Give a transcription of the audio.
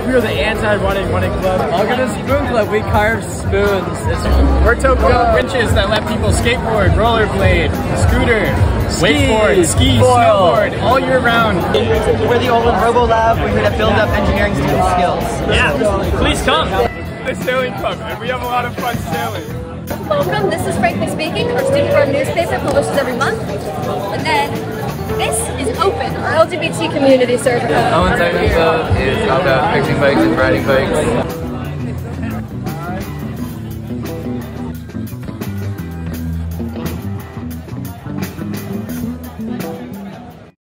We are the anti-running club. Welcome to Spoon Club. We carve spoons. We're Tokyo winches that let people skateboard, rollerblade, scooter, wakeboard, ski, snowboard, all year round. We're the Olin Robo Lab. We're here to build up engineering student skills. Yeah, please come. The sailing club, and we have a lot of fun sailing. Welcome, this is Frankly Speaking, our student-run newspaper publishes every month. And then this is Open, our LGBT community server. Olin's second club is about fixing bikes and riding bikes.